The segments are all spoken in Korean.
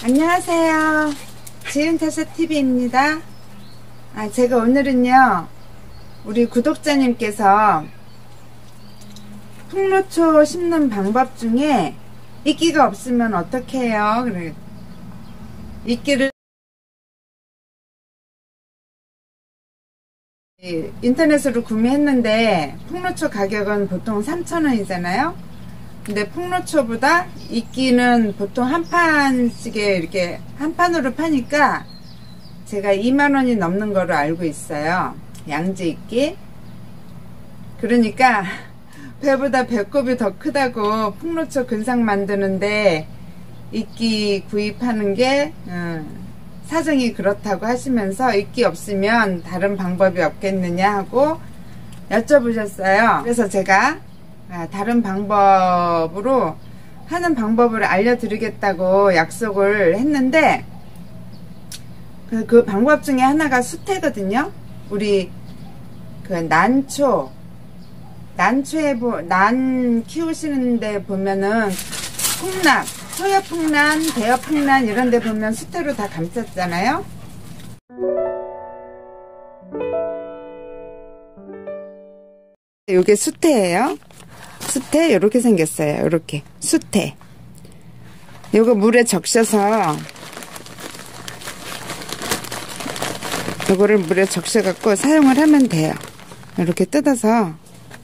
안녕하세요. 지은타샤TV입니다. 제가 오늘은요, 우리 구독자님께서 풍로초 심는 방법 중에 이끼가 없으면 어떻게 해요? 그래. 이끼를 인터넷으로 구매했는데 풍로초 가격은 보통 3,000원이잖아요. 근데 풍로초보다 이끼는 보통 한 판씩에 이렇게 한 판으로 파니까 제가 2만원이 넘는 거로 알고 있어요. 양지 이끼. 그러니까 배보다 배꼽이 더 크다고 풍로초 근상 만드는데 이끼 구입하는 게 사정이 그렇다고 하시면서 이끼 없으면 다른 방법이 없겠느냐 하고 여쭤보셨어요. 그래서 제가 다른 방법으로 하는 방법을 알려드리겠다고 약속을 했는데 그 방법 중에 하나가 수태거든요. 우리 그 난 키우시는데 보면은 풍란, 소여풍란, 대여풍란 이런 데 보면 수태로 다 감쌌잖아요. 요게 수태예요. 수태 이렇게 생겼어요. 이렇게 수태. 요거 물에 적셔서 요거를 물에 적셔 갖고 사용을 하면 돼요. 이렇게 뜯어서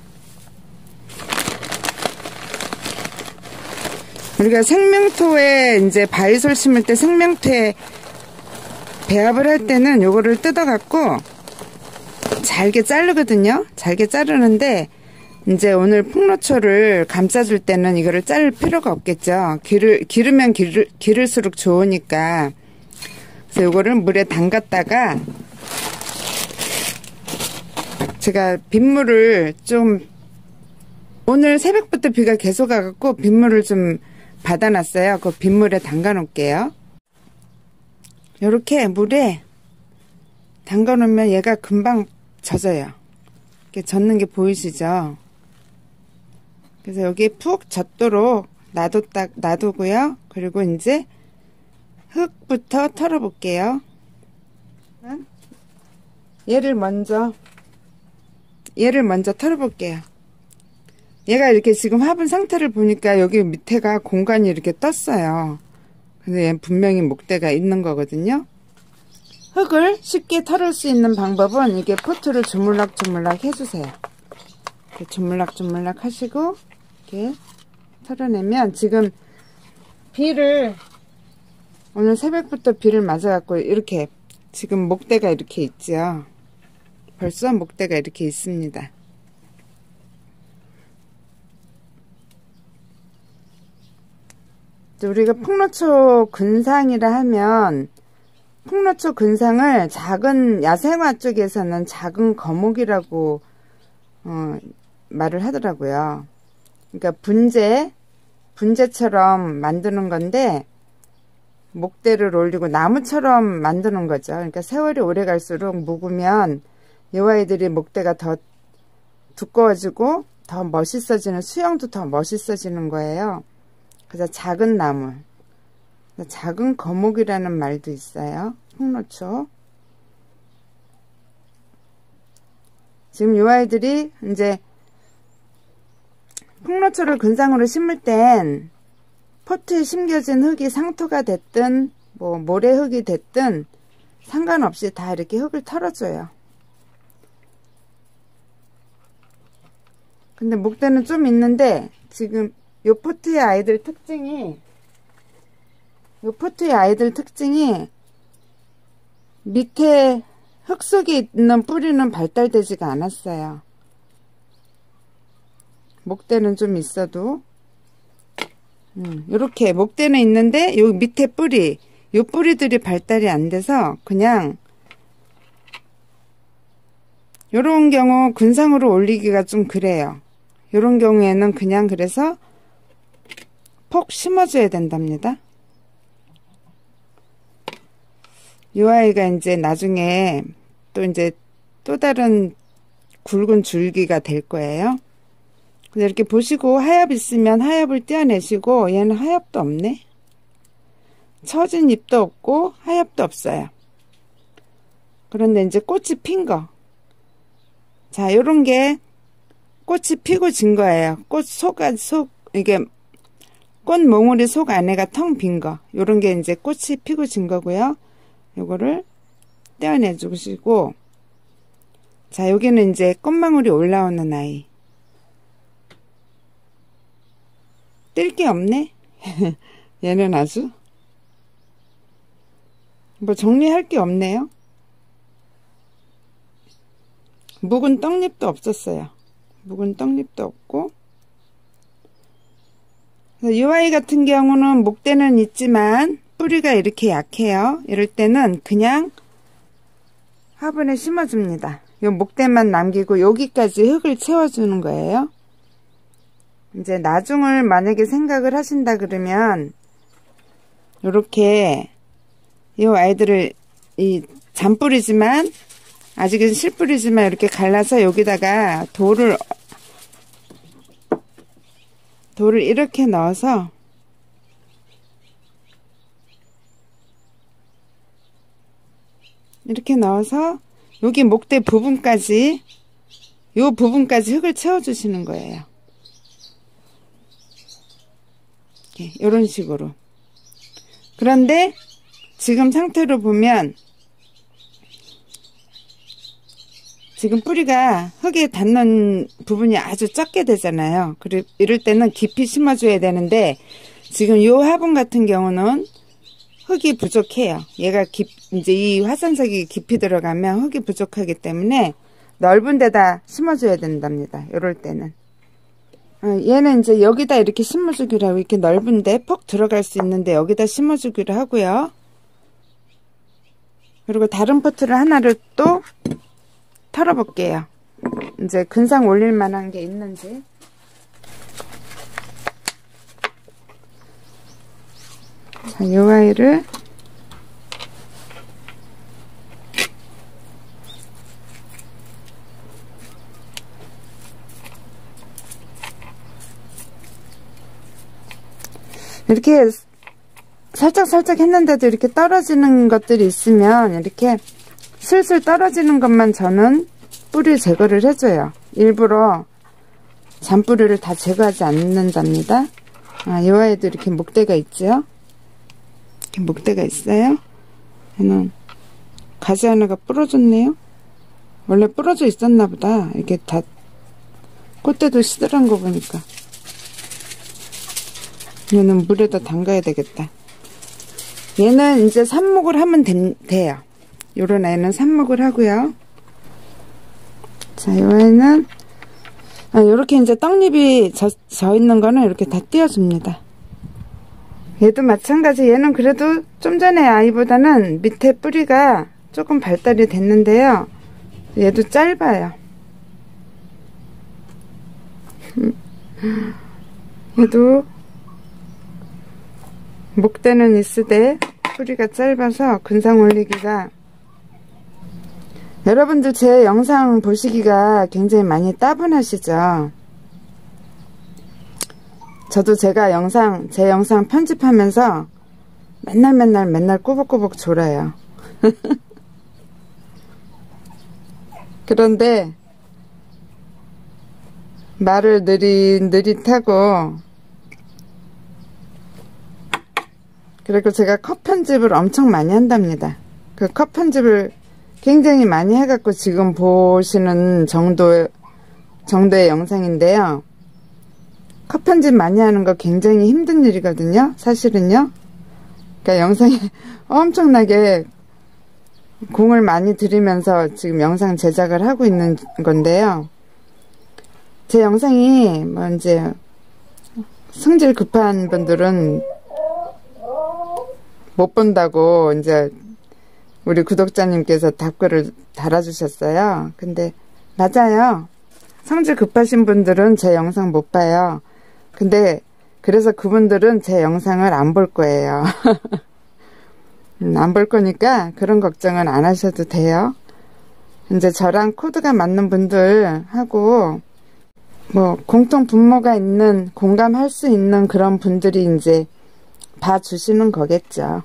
우리가 생명토에 이제 바위솔 심을 때 생명토에 배합을 할 때는 요거를 뜯어 갖고 잘게 자르거든요. 잘게 자르는데 이제 오늘 풍로초를 감싸줄 때는 이거를 자를 필요가 없겠죠. 기르면 기를수록 좋으니까. 그래서 요거를 물에 담갔다가 제가 빗물을 좀 오늘 새벽부터 비가 계속 와갖고 빗물을 좀 받아놨어요. 그 빗물에 담가 놓을게요. 요렇게 물에 담가 놓으면 얘가 금방 젖어요. 이렇게 젖는 게 보이시죠? 그래서 여기 푹 젖도록 놔두고요. 그리고 이제 흙부터 털어 볼게요. 얘를 먼저 털어 볼게요. 얘가 이렇게 지금 화분 상태를 보니까 여기 밑에가 공간이 이렇게 떴어요. 근데 얘는 분명히 목대가 있는 거거든요. 흙을 쉽게 털을 수 있는 방법은 이게 포트를 주물럭주물럭 해주세요. 이렇게 주물럭주물럭 하시고 이렇게 털어내면 지금 오늘 새벽부터 비를 맞아갖고 이렇게 지금 목대가 이렇게 있죠. 벌써 목대가 이렇게 있습니다. 우리가 풍로초 근상이라 하면 풍로초 근상을 작은 야생화 쪽에서는 작은 거목이라고 말을 하더라고요. 그러니까 분재처럼 만드는 건데 목대를 올리고 나무처럼 만드는 거죠. 그러니까 세월이 오래 갈수록 묵으면 이 아이들이 목대가 더 두꺼워지고 더 멋있어지는, 수영도 더 멋있어지는 거예요. 그래서 작은 나무, 작은 거목이라는 말도 있어요. 풍로초. 지금 이 아이들이 이제 풍로초를 근상으로 심을 땐 포트에 심겨진 흙이 상토가 됐든 뭐 모래흙이 됐든 상관없이 다 이렇게 흙을 털어줘요. 근데 목대는 좀 있는데 지금 요 포트의 아이들 특징이 밑에 흙 속에 있는 뿌리는 발달되지가 않았어요. 목대는 좀 있어도 요렇게 목대는 있는데 요 밑에 요 뿌리들이 발달이 안 돼서 그냥 요런 경우 근상으로 올리기가 좀 그래요. 요런 경우에는 그냥 그래서 폭 심어줘야 된답니다. 이 아이가 이제 나중에 또 다른 굵은 줄기가 될 거예요. 근데 이렇게 보시고 하엽 있으면 하엽을 떼어내시고, 얘는 하엽도 없네. 처진 잎도 없고 하엽도 없어요. 그런데 이제 꽃이 핀 거. 자, 요런 게 꽃이 피고 진 거예요. 이게 꽃 몽우리 속 안에가 텅 빈 거. 요런 게 이제 꽃이 피고 진 거고요. 요거를 떼어내 주시고, 자, 여기는 이제 꽃망울이 올라오는 아이. 뜰 게 없네? 얘는 아주 뭐 정리할 게 없네요. 묵은 떡잎도 없었어요. 묵은 떡잎도 없고. 이 아이 같은 경우는 목대는 있지만 뿌리가 이렇게 약해요. 이럴 때는 그냥 화분에 심어줍니다. 요 목대만 남기고 여기까지 흙을 채워주는 거예요. 이제 나중을 만약에 생각을 하신다 그러면 요렇게 이 아이들을 이 잔뿌리지만 아직은 실뿌리지만 이렇게 갈라서 여기다가 돌을 이렇게 넣어서 여기 목대 부분까지 요 부분까지 흙을 채워주시는 거예요. 이런 식으로. 그런데 지금 상태로 보면 지금 뿌리가 흙에 닿는 부분이 아주 적게 되잖아요. 이럴 때는 깊이 심어줘야 되는데 지금 요 화분 같은 경우는 흙이 부족해요. 얘가 이제 이 화산석이 깊이 들어가면 흙이 부족하기 때문에 넓은 데다 심어줘야 된답니다. 요럴 때는. 얘는 이제 여기다 이렇게 심어주기로 하고, 이렇게 넓은데 퍽 들어갈 수 있는데 여기다 심어주기로 하고요. 그리고 다른 포트를 하나를 또 털어볼게요. 이제 근상 올릴 만한 게 있는지. 자, 이 아이를 이렇게 살짝 했는데도 이렇게 떨어지는 것들이 있으면 이렇게 슬슬 떨어지는 것만 저는 뿌리 제거를 해줘요. 일부러 잔뿌리를 다 제거하지 않는답니다. 이 아이도 이렇게 목대가 있죠. 이렇게 목대가 있어요. 얘는 가지 하나가 부러졌네요. 원래 부러져 있었나 보다. 이렇게 다 꽃대도 시들한 거 보니까. 얘는 물에다 담가야 되겠다. 얘는 이제 삽목을 하면 돼요. 요런 애는 삽목을 하고요. 자, 이 아이는 요렇게 이제 떡잎이 져 있는 거는 이렇게 다 띄워줍니다. 얘도 마찬가지. 얘는 그래도 좀 전에 아이보다는 밑에 뿌리가 조금 발달이 됐는데요. 얘도 짧아요. 얘도 목대는 있으되 뿌리가 짧아서 근상 올리기가, 여러분들 제 영상 보시기가 굉장히 많이 따분하시죠? 저도 제 영상 편집하면서 맨날 꾸벅꾸벅 졸아요. 그런데 말을 느릿하고, 그리고 제가 컷 편집을 엄청 많이 한답니다. 그 컷 편집을 굉장히 많이 해갖고 지금 보시는 정도의 영상인데요. 컷 편집 많이 하는 거 굉장히 힘든 일이거든요. 사실은요. 그러니까 영상이 엄청나게 공을 많이 들이면서 지금 영상 제작을 하고 있는 건데요. 제 영상이 뭐 이제 성질 급한 분들은 못 본다고 이제 우리 구독자님께서 답글을 달아주셨어요. 근데 맞아요. 성질 급하신 분들은 제 영상 못 봐요. 근데 그래서 그분들은 제 영상을 안 볼 거예요. 안 볼 거니까 그런 걱정은 안 하셔도 돼요. 이제 저랑 코드가 맞는 분들하고 뭐 공통 분모가 있는, 공감할 수 있는 그런 분들이 이제 봐주시는 거겠죠.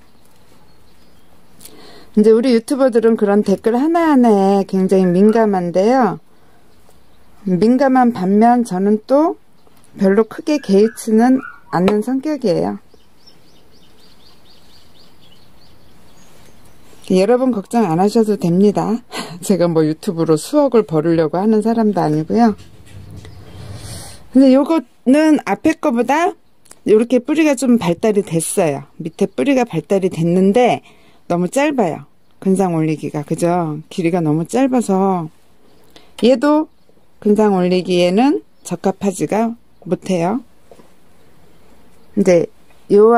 이제 우리 유튜버들은 그런 댓글 하나하나에 굉장히 민감한데요. 민감한 반면 저는 또 별로 크게 개의치는 않는 성격이에요. 여러분 걱정 안 하셔도 됩니다. 제가 뭐 유튜브로 수억을 벌으려고 하는 사람도 아니고요. 근데 요거는 앞에 거보다 이렇게 뿌리가 좀 발달이 됐어요. 밑에 뿌리가 발달이 됐는데 너무 짧아요. 근상 올리기가. 그죠? 길이가 너무 짧아서 얘도 근상 올리기에는 적합하지가 못해요. 이제 요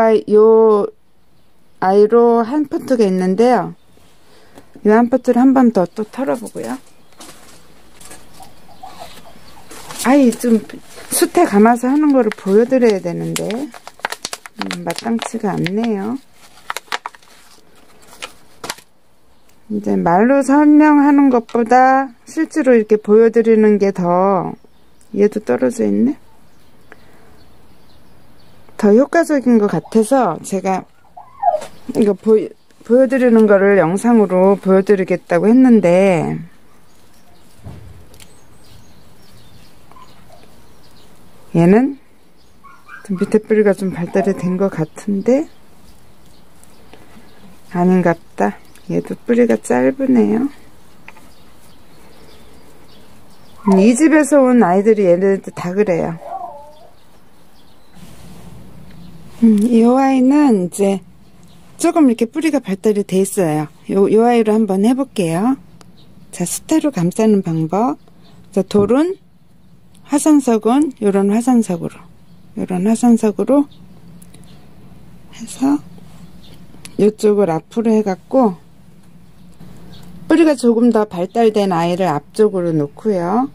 아이로 한 포트가 있는데요. 이 한 포트를 한 번 더 또 털어보고요. 아이 좀 숯에 감아서 하는 거를 보여드려야 되는데 마땅치가 않네요. 이제 말로 설명하는 것보다 실제로 이렇게 보여드리는 게 더, 얘도 떨어져 있네. 더 효과적인 것 같아서 제가 이거 보여드리는 거를 영상으로 보여드리겠다고 했는데, 얘는 밑에 뿌리가 좀 발달이 된 것 같은데 아닌갑다. 얘도 뿌리가 짧으네요. 이 집에서 온 아이들이 얘네들 다 그래요. 이 아이는 이제 조금 이렇게 뿌리가 발달이 돼 있어요. 요 아이로 한번 해볼게요. 자, 수태로 감싸는 방법. 자, 돌은 화산석은 요런 화산석으로 해서 이쪽을 앞으로 해갖고 뿌리가 조금 더 발달된 아이를 앞쪽으로 놓고요.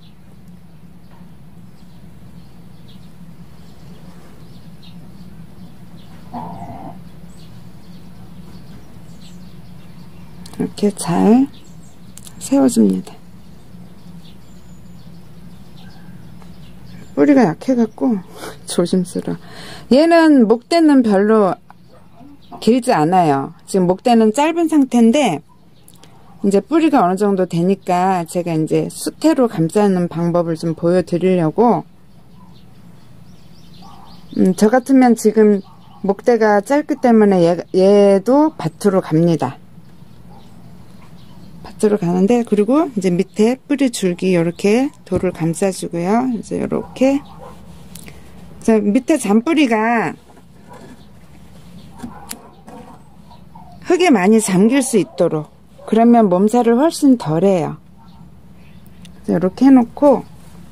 이렇게 잘 세워줍니다. 뿌리가 약해갖고 조심스러워. 얘는 목대는 별로 길지 않아요. 지금 목대는 짧은 상태인데 이제 뿌리가 어느 정도 되니까 제가 이제 수태로 감싸는 방법을 좀 보여드리려고. 저 같으면 지금 목대가 짧기 때문에 얘도 밭으로 갑니다. 밭으로 가는데, 그리고 이제 밑에 뿌리 줄기 이렇게 돌을 감싸주고요. 이제 이렇게. 밑에 잔뿌리가 흙에 많이 잠길 수 있도록, 그러면 몸살을 훨씬 덜해요. 이렇게 해놓고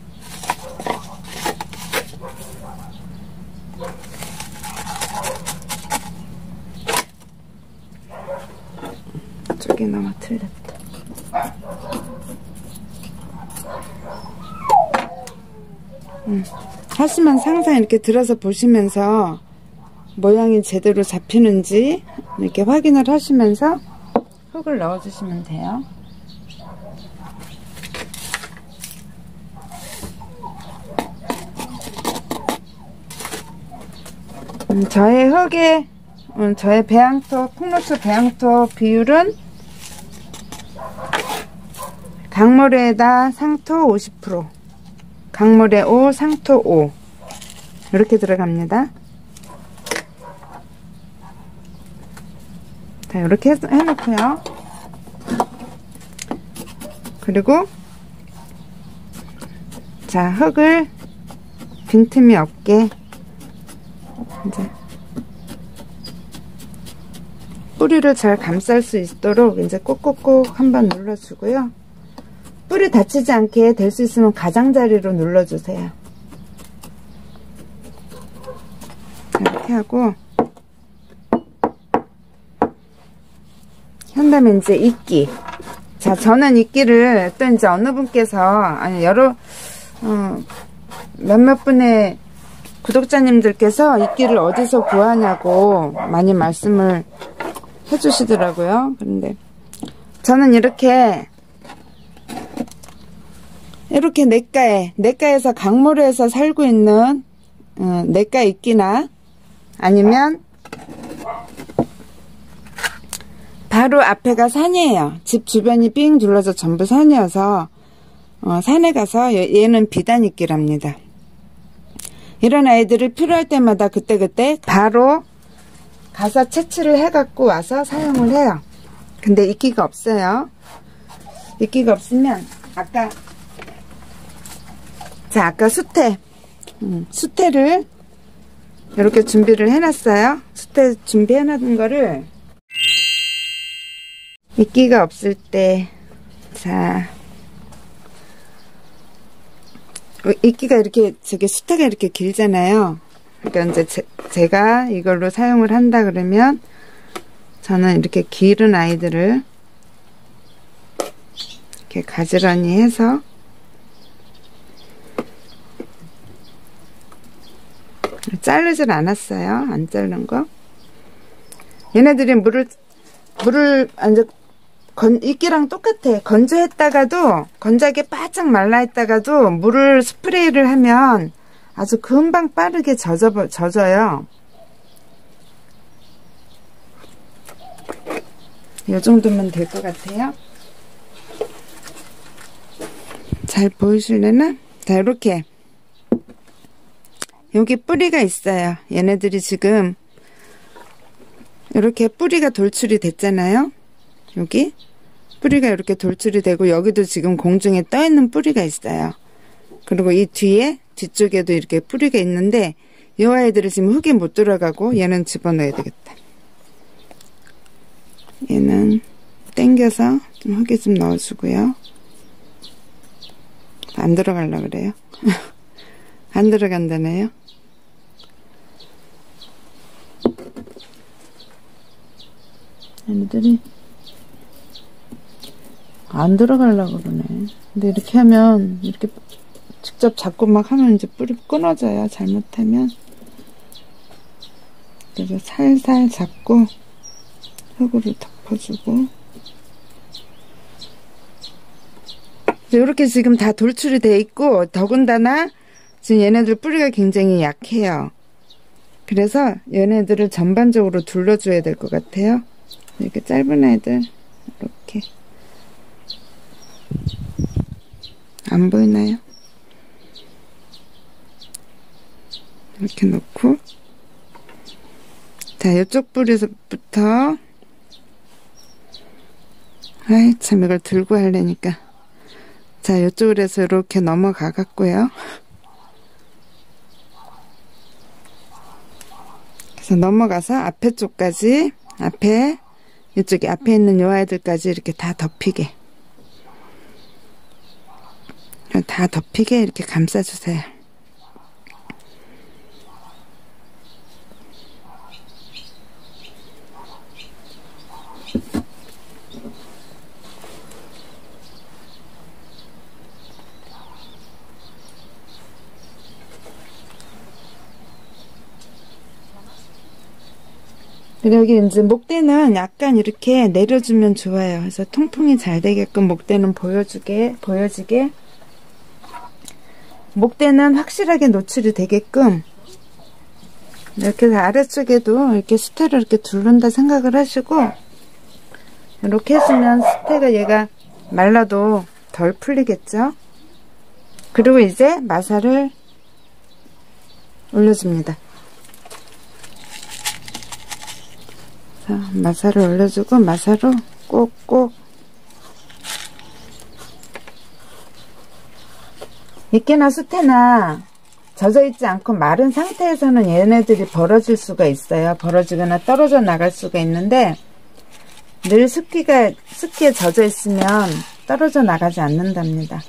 저기 너무 틀렸다. 하시면 항상 이렇게 들어서 보시면서 모양이 제대로 잡히는지 이렇게 확인을 하시면서 흙을 넣어주시면 돼요. 저의 흙에 저의 배양토, 콩로스 배양토 비율은 강모래에다 상토 50%, 강모래 5, 상토 5 이렇게 들어갑니다. 자, 이렇게 해놓고요. 그리고 자, 흙을 빈틈이 없게 이제 뿌리를 잘 감쌀 수 있도록 이제 꼭꼭꼭 한번 눌러주고요. 뿌리 다치지 않게 될 수 있으면 가장자리로 눌러주세요. 이렇게 하고, 한 다음에 이제 이끼. 자, 저는 이끼를 또 이제 어느 분께서, 아니, 몇몇 분의 구독자님들께서 이끼를 어디서 구하냐고 많이 말씀을 해주시더라고요. 그런데 저는 이렇게 냇가에서 강모래에서 살고 있는 냇가 이끼나 아니면 바로 앞에가 산이에요. 집 주변이 삥 둘러서 전부 산이어서 산에 가서 얘는 비단이끼랍니다. 이런 아이들을 필요할 때마다 그때그때 바로 가서 채취를 해갖고 와서 사용을 해요. 근데 이끼가 없어요. 이끼가 없으면 아까 수태를 이렇게 준비를 해놨어요. 수태 준비해놨은 거를 이끼가 없을 때, 자, 이끼가 이렇게, 수태가 이렇게 길잖아요. 그러니까 이제 제가 이걸로 사용을 한다 그러면, 저는 이렇게 길은 아이들을 이렇게 가지런히 해서, 자르질 않았어요. 안 자른 거. 얘네들이 물을 이끼랑 똑같아. 건조하게 바짝 말라있다가도 물을 스프레이를 하면 아주 금방 빠르게 젖어요. 이 정도면 될 것 같아요. 잘 보이실래나? 자, 이렇게. 여기 뿌리가 있어요. 얘네들이 지금 이렇게 뿌리가 돌출이 됐잖아요. 여기 뿌리가 이렇게 돌출이 되고 여기도 지금 공중에 떠 있는 뿌리가 있어요. 그리고 이 뒤쪽에도 이렇게 뿌리가 있는데 이 아이들은 지금 흙에 못 들어가고 얘는 집어넣어야 되겠다. 얘는 당겨서 좀 흙에 좀 넣어주고요. 안 들어가려고 그래요. 안 들어간다네요. 얘네들이 안 들어가려고 그러네. 근데 이렇게 하면, 이렇게 직접 잡고 막 하면 이제 뿌리 끊어져요. 잘못하면. 그래서 살살 잡고 흙으로 덮어주고. 이렇게 지금 다 돌출이 돼 있고, 더군다나 지금 얘네들 뿌리가 굉장히 약해요. 그래서 얘네들을 전반적으로 둘러줘야 될 것 같아요. 이렇게 짧은 애들 이렇게 안 보이나요? 이렇게 놓고, 자, 이쪽 뿌리부터, 아이 참 이걸 들고 하려니까, 자, 이쪽으로 해서 이렇게 넘어가 갖고요. 그래서 넘어가서 앞에 쪽까지, 이쪽에 앞에 있는 요 아이들까지 이렇게 다 덮이게 이렇게 감싸주세요. 여기 이제 목대는 약간 이렇게 내려주면 좋아요. 그래서 통풍이 잘 되게끔 목대는 보여지게 목대는 확실하게 노출이 되게끔 이렇게 아래쪽에도 이렇게 수태를 이렇게 두른다 생각을 하시고, 이렇게 해주면 수태가 얘가 말라도 덜 풀리겠죠. 그리고 이제 마사를 올려줍니다. 자, 마사를 올려주고 마사로 꼭꼭, 이끼나 수태나 젖어있지 않고 마른 상태에서는 얘네들이 벌어질 수가 있어요. 벌어지거나 떨어져 나갈 수가 있는데, 늘 습기에 젖어 있으면 떨어져 나가지 않는답니다.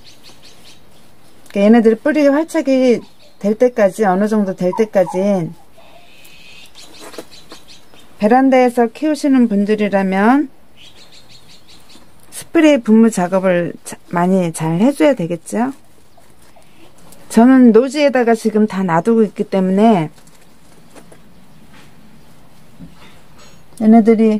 그러니까 얘네들이 뿌리가 활착이 될 때까지, 어느 정도 될 때까지, 베란다에서 키우시는 분들이라면 스프레이 분무 작업을 많이 잘 해줘야 되겠죠. 저는 노지에다가 지금 다 놔두고 있기 때문에 얘네들이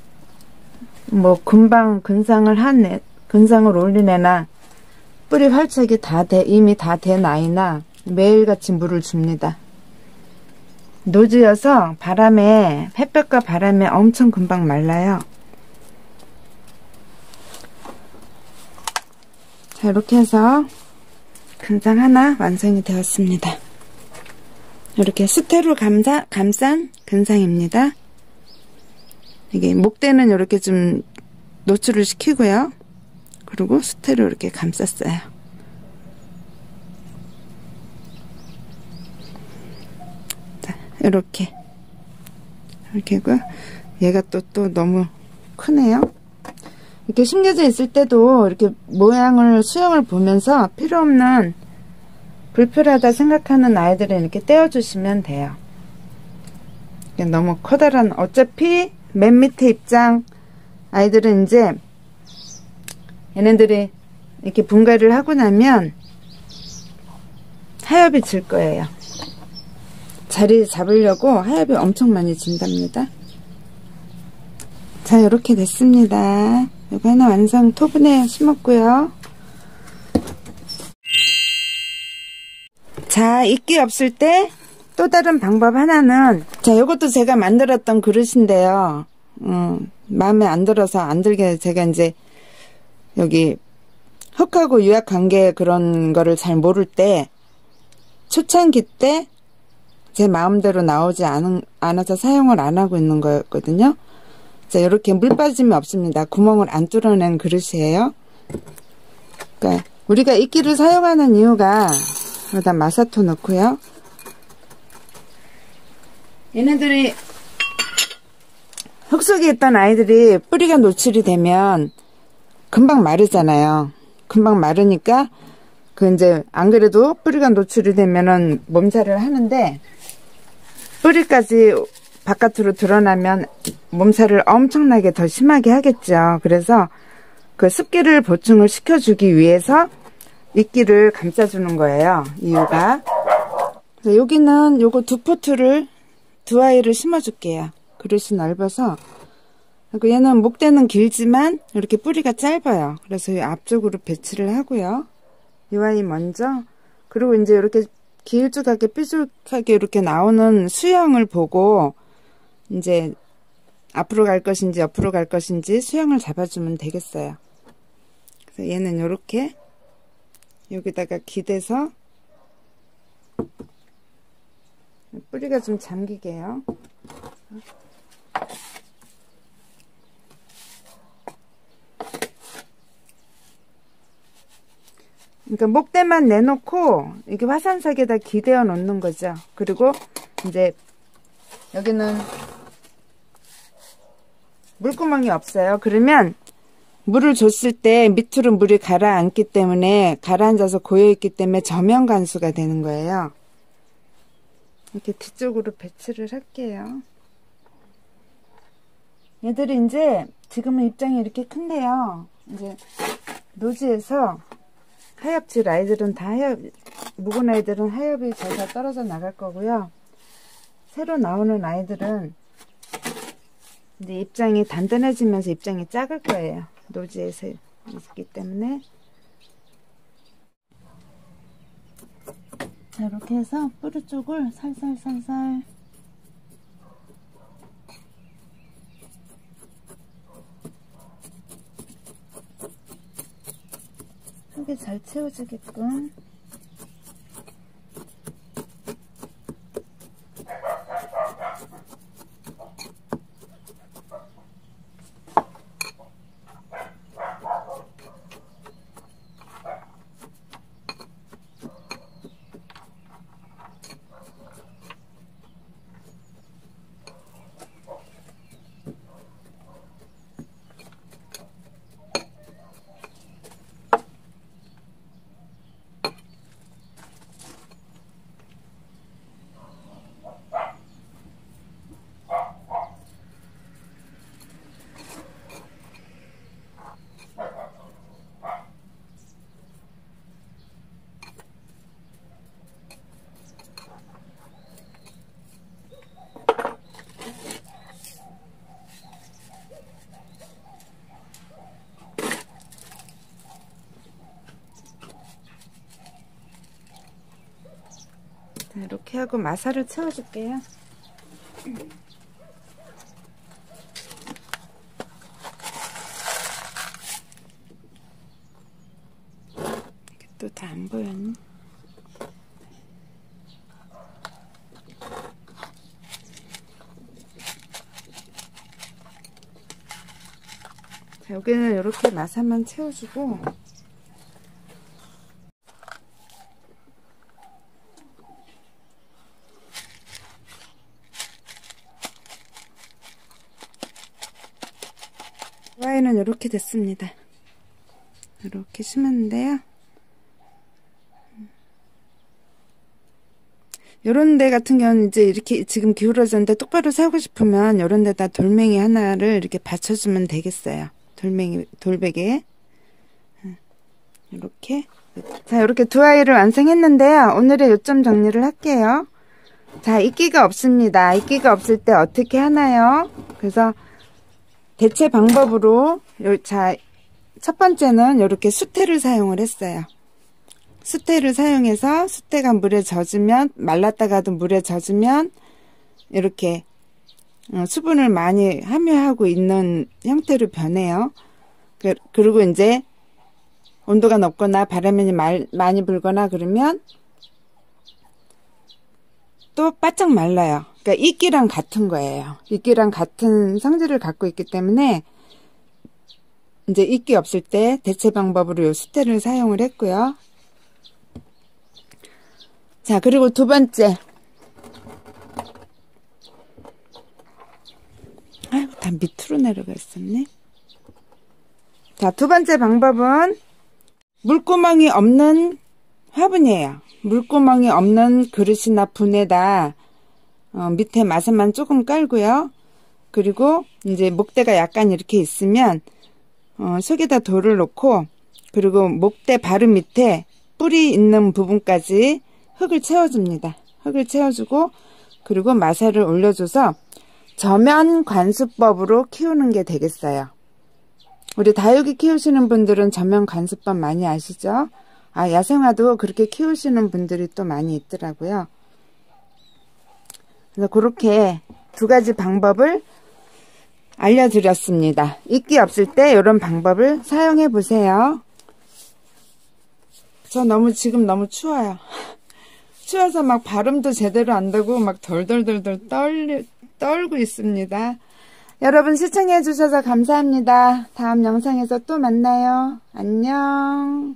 뭐 금방 근상을 올린 애나 뿌리 활착이 이미 다 된 아이나 매일같이 물을 줍니다. 노즈여서 바람에, 햇볕과 바람에 엄청 금방 말라요. 자, 이렇게 해서 근상 하나 완성이 되었습니다. 이렇게 스테로 감싼 근상입니다. 이게 목대는 이렇게 좀 노출을 시키고요. 그리고 스테로 이렇게 감쌌어요. 자, 이렇게 하고, 얘가 또 너무 크네요. 이렇게 숨겨져 있을 때도 이렇게 모양을, 수영을 보면서 필요 없는, 불필요하다 생각하는 아이들은 이렇게 떼어주시면 돼요. 너무 커다란, 어차피 맨 밑에 입장 아이들은 이제 얘네들이 이렇게 분갈이를 하고 나면 하엽이 질 거예요. 자리 잡으려고 하엽이 엄청 많이 진답니다. 자, 이렇게 됐습니다. 이거 하나 완성. 토분에 심었고요. 자, 이끼 없을 때 또 다른 방법 하나는, 자, 이것도 제가 만들었던 그릇인데요. 마음에 안 들어서 안 들게 제가 이제 여기 흙하고 유약 관계 그런 거를 잘 모를 때, 초창기 때 제 마음대로 나오지 않아서 사용을 안 하고 있는 거였거든요. 자, 이렇게 물 빠짐이 없습니다. 구멍을 안 뚫어낸 그릇이에요. 그러니까 우리가 이끼를 사용하는 이유가, 여기다 마사토 넣고요. 얘네들이 흙 속에 있던 아이들이 뿌리가 노출이 되면 금방 마르잖아요. 금방 마르니까 이제 안 그래도 뿌리가 노출이 되면은 몸살을 하는데, 뿌리까지 바깥으로 드러나면 몸살을 엄청나게 더 심하게 하겠죠. 그래서 그 습기를 보충을 시켜주기 위해서 이끼를 감싸주는 거예요. 이유가. 그래서 여기는 요거 두 아이를 심어줄게요. 그릇이 넓어서. 그리고 얘는 목대는 길지만 이렇게 뿌리가 짧아요. 그래서 이 앞쪽으로 배치를 하고요. 이 아이 먼저. 그리고 이제 이렇게 길쭉하게 삐죽하게 이렇게 나오는 수영을 보고 이제 앞으로 갈 것인지 옆으로 갈 것인지 수영을 잡아주면 되겠어요. 그래서 얘는 이렇게 여기다가 기대서 뿌리가 좀 잠기게요. 그러니까 목대만 내놓고 이게 화산석에다 기대어 놓는 거죠. 그리고 이제 여기는 물구멍이 없어요. 그러면 물을 줬을 때 밑으로 물이 가라앉기 때문에, 가라앉아서 고여있기 때문에 저면 관수가 되는 거예요. 이렇게 뒤쪽으로 배치를 할게요. 얘들이 이제 지금은 입장이 이렇게 큰데요. 이제 노지에서 하엽질 아이들은 다 묵은 아이들은 하엽이 져서 떨어져 나갈 거고요. 새로 나오는 아이들은 이제 입장이 단단해지면서 입장이 작을 거예요. 노지에서 있기 때문에. 자, 이렇게 해서 뿌리 쪽을 살살살살 속에 잘 채워지게끔. 이렇게 하고 마사를 채워줄게요. 또 다 안 보였네. 자, 여기는 이렇게 마사만 채워주고, 와인은 이렇게 됐습니다. 이렇게 심었는데요. 요런 데 같은 경우는 이제 이렇게 지금 기울어졌는데 똑바로 세우고 싶으면 요런 데다 돌멩이 하나를 이렇게 받쳐주면 되겠어요. 돌베개에. 이렇게. 자, 이렇게 두 아이를 완성했는데요. 오늘의 요점 정리를 할게요. 자, 이끼가 없습니다. 이끼가 없을 때 어떻게 하나요? 그래서 대체 방법으로, 자, 첫 번째는 이렇게 수태를 사용을 했어요. 수태를 사용해서 수태가 물에 젖으면, 말랐다가도 물에 젖으면 이렇게 수분을 많이 함유하고 있는 형태로 변해요. 그리고 이제 온도가 높거나 바람이 많이 불거나 그러면 또 바짝 말라요. 그러니까 이끼랑 같은 거예요. 이끼랑 같은 성질을 갖고 있기 때문에 이제 이끼 없을 때 대체 방법으로 요 수태를 사용을 했고요. 자, 그리고 두 번째. 아이고, 다 밑으로 내려가 있었네. 자, 두 번째 방법은 물구멍이 없는 화분이에요. 물구멍이 없는 그릇이나 분에다 밑에 마사만 조금 깔고요. 그리고 이제 목대가 약간 이렇게 있으면 속에다 돌을 놓고, 그리고 목대 바로 밑에 뿌리 있는 부분까지 흙을 채워줍니다. 흙을 채워주고, 그리고 마사를 올려줘서 저면 관수법으로 키우는 게 되겠어요. 우리 다육이 키우시는 분들은 저면 관수법 많이 아시죠? 아, 야생화도 그렇게 키우시는 분들이 또 많이 있더라고요. 그래서 그렇게 두 가지 방법을 알려드렸습니다. 이끼 없을 때 이런 방법을 사용해 보세요. 저 지금 너무 추워요. 추워서 막 발음도 제대로 안 되고 막 덜덜덜덜 떨고 있습니다. 여러분 시청해 주셔서 감사합니다. 다음 영상에서 또 만나요. 안녕.